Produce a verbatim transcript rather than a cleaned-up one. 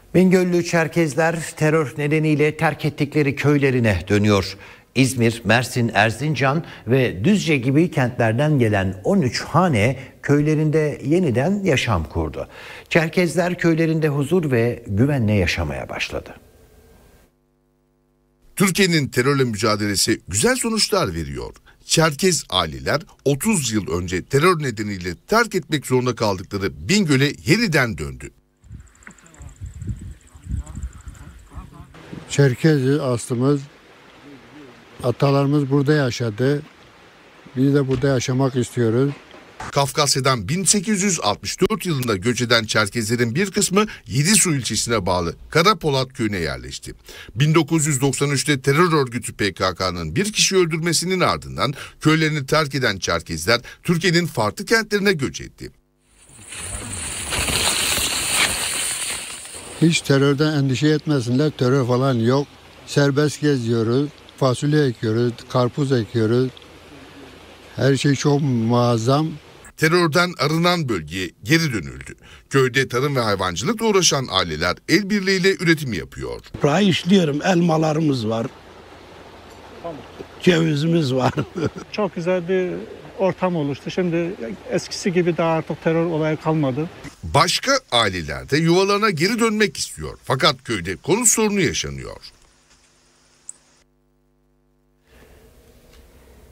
Bingöllü Çerkezler terör nedeniyle terk ettikleri köylerine dönüyor. İzmir, Mersin, Erzincan ve Düzce gibi kentlerden gelen on üç hane köylerinde yeniden yaşam kurdu. Çerkezler köylerinde huzur ve güvenle yaşamaya başladı. Türkiye'nin terörle mücadelesi güzel sonuçlar veriyor. Çerkez aileler otuz yıl önce terör nedeniyle terk etmek zorunda kaldıkları Bingöl'e yeniden döndü. Çerkez aslımız, atalarımız burada yaşadı. Biz de burada yaşamak istiyoruz. Kafkasya'dan bin sekiz yüz altmış dört yılında göç eden Çerkezlerin bir kısmı Yedisu ilçesine bağlı Karapolat köyüne yerleşti. bin dokuz yüz doksan üçte terör örgütü P K K'nın bir kişi öldürmesinin ardından köylerini terk eden Çerkezler Türkiye'nin farklı kentlerine göç etti. Hiç terörden endişe etmesinler, terör falan yok. Serbest geziyoruz, fasulye ekiyoruz, karpuz ekiyoruz. Her şey çok muazzam. Terörden arınan bölgeye geri dönüldü. Köyde tarım ve hayvancılıkla uğraşan aileler el birliğiyle üretim yapıyor. Burayı işliyorum, elmalarımız var, cevizimiz var. Çok güzel bir ortam oluştu. Şimdi eskisi gibi daha artık terör olayı kalmadı. Başka aileler de yuvalarına geri dönmek istiyor. Fakat köyde konut sorunu yaşanıyor.